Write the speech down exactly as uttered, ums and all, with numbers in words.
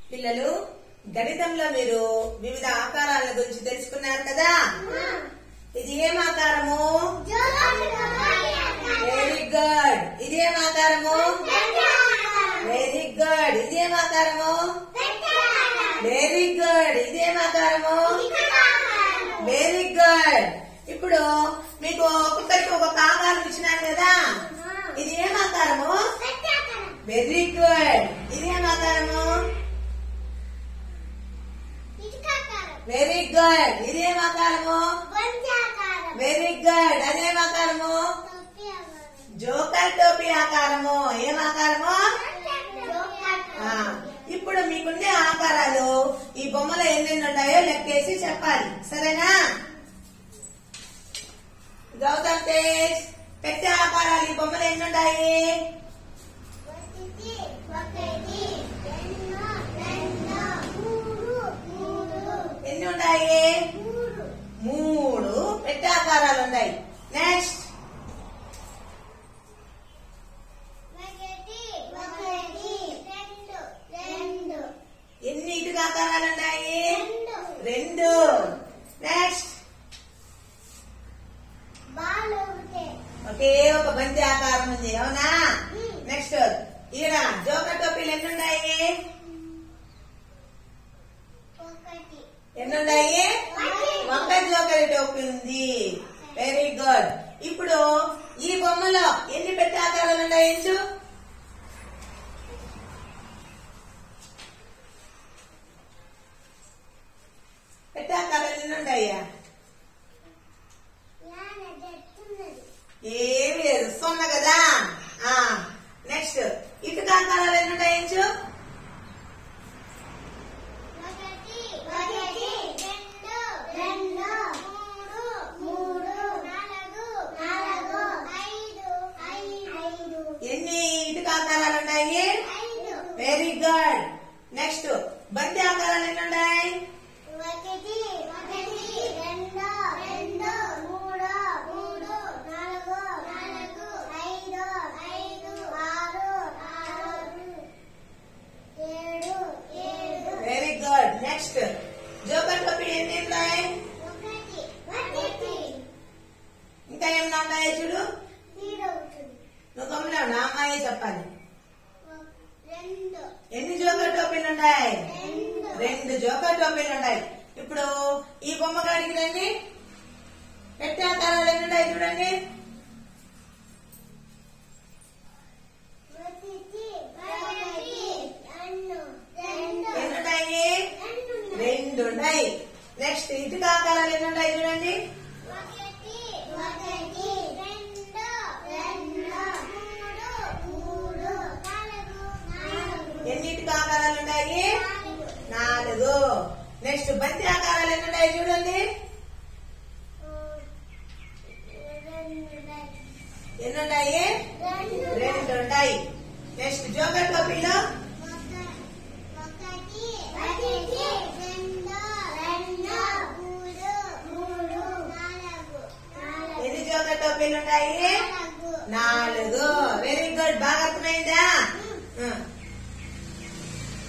పిల్లలు గణితంలో మీరు వివిధ ఆకారాల గురించి తెలుసుకున్నారు కదా. ఇది ఏం ఆకారము? Very good. ఇది ఏం ఆకారము? Very good. ఇది ఏం ఆకారము? Very good. ఇది ఏం ఆకారము? Very good. ఇప్పుడు మీకు ఒక్కొక్కరికి ఒక్కొక్క ఆకారం ఇచ్చినాను కదా. ఇది ఏం ఆకారము? Very good. ఇది ఏం ఆకారము? Very good. ఇది ఏం ఆకారము? Very good. అదేం ఆకారము? జోకర్ టోపీ ఆకారము. ఏం ఆకారము? ఇప్పుడు మీకుండే ఆకారాలు ఈ బొమ్మలో ఎన్నెన్ని ఉంటాయో లెక్కేసి చెప్పాలి, సరేనా? గౌతమ్ తేజ్, పెట్టే ఆకారాలు ఈ బొమ్మలో ఎన్ని ఉంటాయి? ఎన్ని ఉంటాయి? మూడు పెట్టే ఆకారాలు ఉన్నాయి. నెక్స్ట్ ఎన్ని ఇటుక ఆకారాలు ఉన్నాయి? రెండు. నెక్స్ట్ ఒకే ఒక బంతి ఆకారం ఉంది, అవునా? నెక్స్ట్ ఈడ జోకర్ టోపీలు ఎన్ని ఉన్నాయి? ఎన్ని ఉన్నాయి? ఒక్క జోకర్ టోపీ ఉంది. Very good. ఇప్పుడు ఈ బొమ్మలో ఎన్ని పెట్టే ఆకారాలు ఉన్నాయి? ఎంచు పెట్టే ఆకారాలు ఎన్ని ఉన్నాయా? ఏమి లేదు, సున్నా కదా. నెక్స్ట్ ఇటుక ఆకారాలు ఎన్ని ఉన్నాయి? ఎంచు ఎన్ని ఇటుక ఆకారాలు ఉన్నాయి? Very good. నెక్స్ట్ బంతి ఆకారాలు ఎన్ని ఉన్నాయి? Very good. నెక్స్ట్ జోకర్ టోపీ ఎన్ని ఉన్నాయి? ఇంకా ఏమన్నా ఉన్నాయో చూడు. నువ్వు గమనించావు, నా అమ్మాయి చెప్పాలి. ఎన్ని జోకర్ టోపీలు ఉన్నాయి? రెండు జోకర్ టోపీలు ఉన్నాయి. ఇప్పుడు ఈ బొమ్మ కాడికి రండి. పెట్టే ఆకారాలు ఎన్ని ఉన్నాయి చూడండి. ఎన్ని ఉన్నాయి? రెండు ఉన్నాయి. నెక్స్ట్ ఇటుక ఆకారాలు ఎన్ని ఉన్నాయి చూడండి. ఎన్ని ఇటుక ఆకారాలు ఉన్నాయి? నాలుగు. నెక్స్ట్ బంతి ఆకారాలు ఎన్ని ఉన్నాయి చూడండి. ఎన్ని ఉన్నాయి? రెండు ఉన్నాయి. నెక్స్ట్ జోకర్ టోపీలో ఎన్ని జోకర్ టోపీలు ఉన్నాయి? నాలుగు. Very good. బాగా అర్థమైందా?